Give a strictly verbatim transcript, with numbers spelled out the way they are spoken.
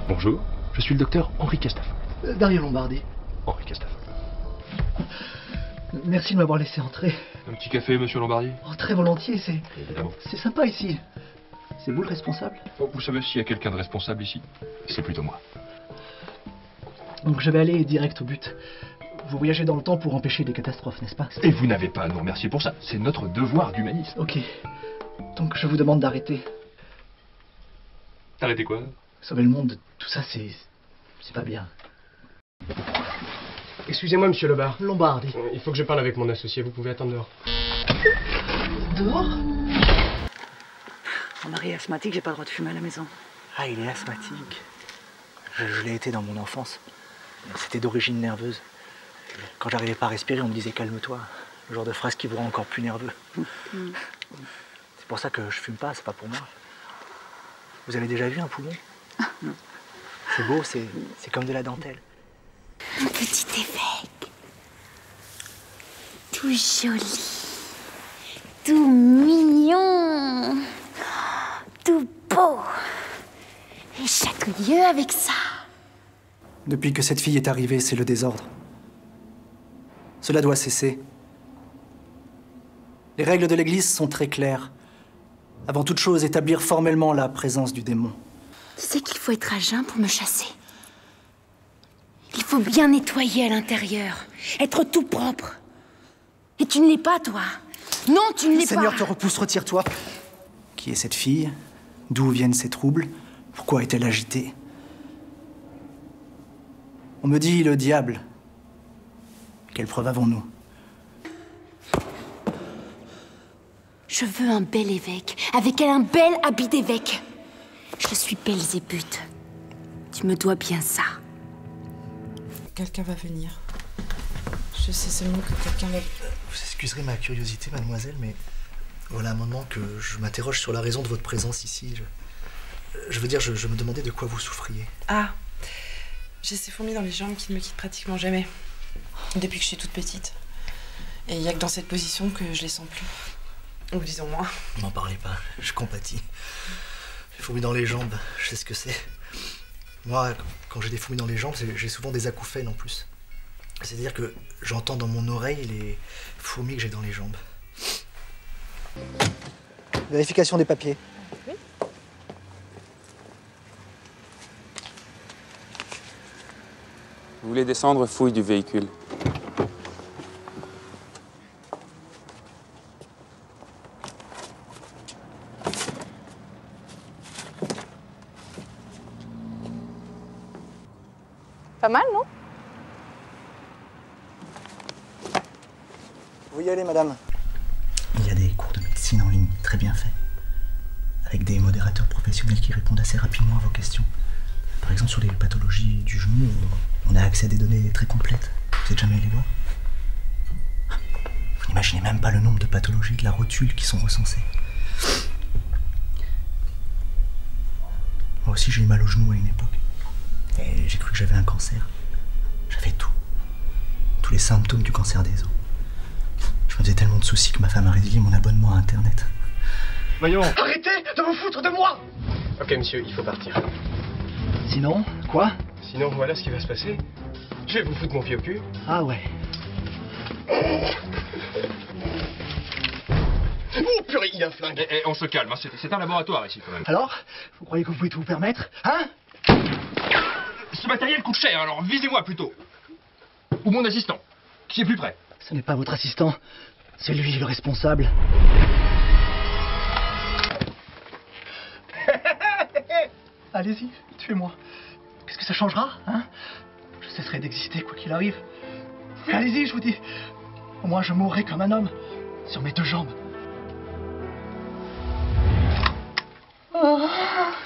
Bonjour, je suis le docteur Henri Castafa. Euh, Dario Lombardi. Henri Castafa. Merci de m'avoir laissé entrer. Un petit café, monsieur Lombardi? Oh, très volontiers, c'est... Évidemment. C'est sympa ici. C'est vous le responsable? Oh, vous savez s'il y a quelqu'un de responsable ici? C'est plutôt moi. Donc je vais aller direct au but. Vous voyagez dans le temps pour empêcher des catastrophes, n'est-ce pas? Et vous n'avez pas à nous remercier pour ça. C'est notre devoir d'humaniste. Ok. Donc je vous demande d'arrêter. Arrêtez quoi? Sauver le monde, tout ça, c'est... c'est pas bien. Excusez-moi, monsieur Lombard. Lombardi. Il faut que je parle avec mon associé, vous pouvez attendre dehors. Dehors? Mon mari est asthmatique, j'ai pas le droit de fumer à la maison. Ah, il est asthmatique. Je, je l'ai été dans mon enfance. C'était d'origine nerveuse. Quand j'arrivais pas à respirer, on me disait calme-toi. Le genre de phrase qui vous rend encore plus nerveux. Mm. C'est pour ça que je fume pas, c'est pas pour moi. Vous avez déjà vu un poumon? Non. C'est beau, c'est c'est comme de la dentelle. Un petit évêque, tout joli, tout mignon, tout beau, et chaque lieu avec ça. Depuis que cette fille est arrivée, c'est le désordre. Cela doit cesser. Les règles de l'Église sont très claires. Avant toute chose, établir formellement la présence du démon. Tu sais qu'il faut être à jeun pour me chasser. Il faut bien nettoyer à l'intérieur, être tout propre. Et tu ne l'es pas, toi. Non, tu ne l'es pas. Seigneur te repousse, retire-toi. Qui est cette fille? D'où viennent ces troubles? Pourquoi est-elle agitée? On me dit le diable. Quelle preuve avons-nous? Je veux un bel évêque, avec un bel habit d'évêque. Je suis Belzébuth. Tu me dois bien ça. Quelqu'un va venir. Je sais seulement que quelqu'un va... Vous excuserez ma curiosité, mademoiselle, mais voilà un moment que je m'interroge sur la raison de votre présence ici. Je, je veux dire, je, je me demandais de quoi vous souffriez. Ah, j'ai ces fourmis dans les jambes qui ne me quittent pratiquement jamais. Depuis que je suis toute petite. Et il n'y a que dans cette position que je les sens plus. Ou disons moi. N'en parlez pas, je compatis. Les fourmis dans les jambes, je sais ce que c'est. Moi, quand j'ai des fourmis dans les jambes, j'ai souvent des acouphènes en plus. C'est-à-dire que j'entends dans mon oreille les fourmis que j'ai dans les jambes. Vérification des papiers. Oui. Vous voulez descendre, fouille du véhicule. Pas mal, non? Vous y allez, madame. Il y a des cours de médecine en ligne très bien faits. Avec des modérateurs professionnels qui répondent assez rapidement à vos questions. Par exemple, sur les pathologies du genou, on a accès à des données très complètes. Vous êtes jamais allé voir? Vous n'imaginez même pas le nombre de pathologies de la rotule qui sont recensées. Moi aussi, j'ai eu mal au genou à une époque. Et j'ai cru que j'avais un cancer. J'avais tout. Tous les symptômes du cancer des os. Je me faisais tellement de soucis que ma femme a résilié mon abonnement à Internet. Voyons. Arrêtez de vous foutre de moi! Ok, monsieur, il faut partir. Sinon, quoi? Sinon, voilà ce qui va se passer. Je vais vous foutre mon pied au cul. Ah ouais. Oh purée, il a un flingue. Eh, eh, on se calme, hein. c'est c'est un laboratoire ici quand même. Alors? Vous croyez que vous pouvez tout vous permettre? Hein? Ce matériel coûte cher, alors visez-moi plutôt. Ou mon assistant, qui est plus près. Ce n'est pas votre assistant, c'est lui le responsable. Allez-y, tuez-moi. Qu'est-ce que ça changera, hein? Je cesserai d'exister quoi qu'il arrive. Mais allez-y, je vous dis. Au moins je mourrai comme un homme, sur mes deux jambes. Oh.